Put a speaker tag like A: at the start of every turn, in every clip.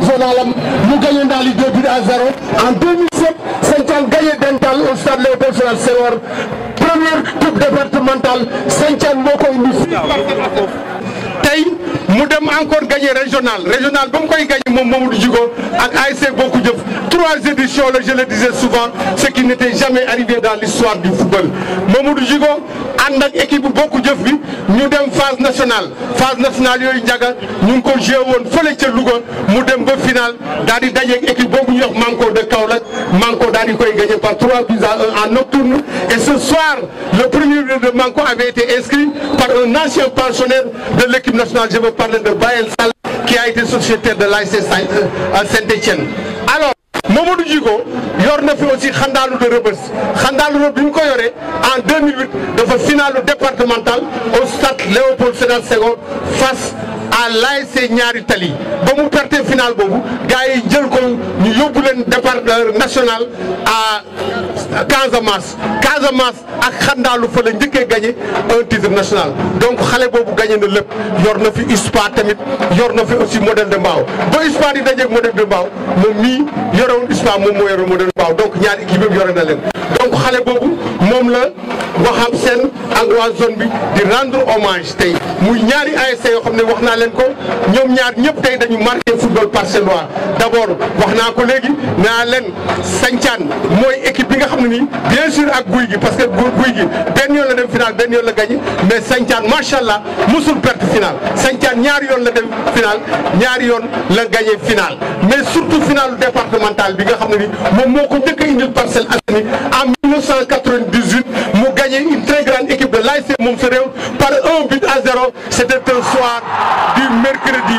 A: régional am mu gagné Ndali 2 buts à 0 en 2007 Santhiane gagné Dental au stade Léopold Sédar Senghor première coupe départementale Santhiane moo koy indi tey mu dem encore gagné régional ba mu koy gagné moom Mamadou Djigo ak ASC Bokku Jëf 3 éditions là, je le disais souvent ce qui n'était jamais arrivé dans l'histoire du football Mamadou Djigo ànd ak équipe Bokku Jëf bi ñu dem phase nationale yooyu njaga ñu ngi ko joué woon fële ca Louga mu dem ba final daal di dajeeg équipe boobu ñu wax Manko de Kaolack Manko daal di koy gagné par 3 buts à 1 en nocturne et ce soir le premier but de Manko avait été inscrit par un ancien pensionnaire de l'équipe nationale. Je veux parler de Bayel Sall qui a été sociétaire de l'ASC Saint-Étienne. Alors Mamadou Djigo yor na fi aussi xandaalu de Rebeuss xandaalu bi ñu ko yoree en 2008 dafa finalu départemental au stade Léopold Sédar Senghor face à l'ASC Ñaari Tali ba mu perte final boobu gars yi jël ko ñu yóbbu leen départ national à Casamance ak xandaalu fa la njëkkee gagné un titre national donc xale boobu gagné na lépp yor na fi USPA tamit yor na fi aussi modèle de Mbao ba USPA di dajeeg modèle de Mbao moom mii yorewoon USPA moom moo yore modèle de Mbao donc ñaari équipe yëpp yore na leen donc xale boobu moom la Waxam Sène ak waa zone bi di rendre hommage tey muy ñaari ASC yoo xam ne wax naa leen ko ñoom ñaar ñëpp tey dañu marqué football parcellois d'abord wax naa ko léegi naa leen Santhiane mooy équipe bi nga xam ne nii bien sûr ak Guy gi parce que Guy gi benn yoon la dem final benn yoon la gagné mais Santhiane macha allah musul perte final Santhiane ñaari yoon la dem final ñaari yoon la gagné final mais surtout final départemental bi nga xam ne ni moom moo ko njëkk a indil Parcelles Assainies en 1998 mu gagné une très grande équipe de l'ASC Moom Sa Réew par 1 but à 0. C'était un soir du mercredi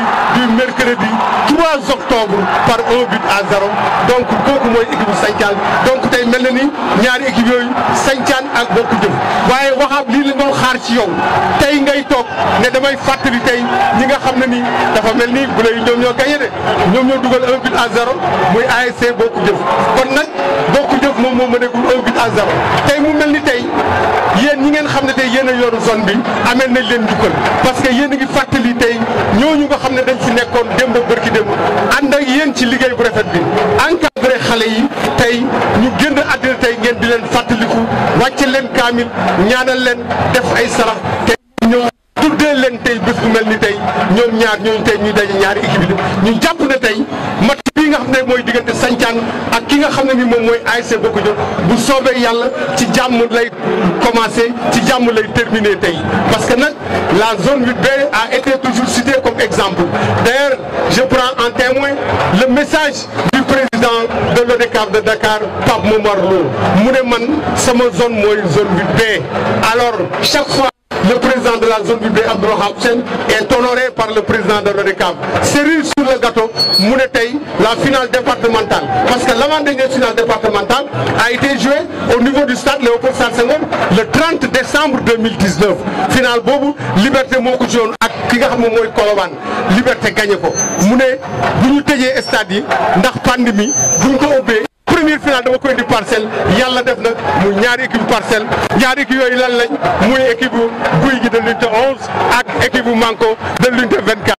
A: 3 octobre par 1 but à 0 donc kooku mooy équipe bu Santhiane donc tey mel na ni ñaari équipe yooyu Santhiane ak Bokku Jëf waaye waxaab lii la doon xaar ci yow tey ngay toog ne damay fàttali tey ñi nga xam ne ni dafa mel ni bu lay ñoom ñoo gagné de ñoom ñoo dugal 1 but à 0 muy ASC Bokku Jëf kon nag Bokku Jëf moom moo mënagul 1 but à 0 tey mu mel ni tey yéen ñi ngeen xam ne tey yéen a yoru zone bi amel nañ leen njukkal parce que yéen a ngi fàttali tey ñooñu nga xam ne dañ fi nekkoon démb bërki démb ànd ak yéen ci liggéey bu rafet bi encadré xale yi tey ñu génn àddina tey ngeen di leen fàttaliku wàcce leen kaamil ñaanal leen def ay sarax te ñoo tuddee leen tey bés bu mel ni tey ñoom ñaar ñooñu tey ñuy daje ñaari équipe yi ñu jàpp ne tey match bii nga xam ne mooy diggante Santhiane ak ki nga xam ne ni moom mooy ASC Bokku Jëf bu soobee yàlla ci jàmm lay commencé ci jàmm lay terminé tey parce que nag la zone 8B a été toujours citée comme exemple d'ailleurs je prends en témoin le message du président de l'ODCAV de Dakar Pape Momar Lo mu ne man sama zone mooy zone 8B alors chaque fois le président de la zone 8B Abdourahmane Sène est honoré par le président de l'ODCAV. Cerise sur le gâteau mu ne tey la finale départementale parce que l'avant-dernière finale départementale a été jouée au niveau du stade Léopold Sédar Senghor le 30 décembre 2019 finale boobu Liberté moo ko joué ak ki nga xam ne mooy Colobane Liberté gagné ko mu ne bu ñu tëjee stade yi ndax pandémie bu ñu ko ubbee première finale dama koy indi Parcelles yàlla def na mu ñaari équipe Parcelles ñaari équipe yooyu lan lañ muy équipe bu Guy gi de l'unité 11 ak équipe bu Manko de l'unité 24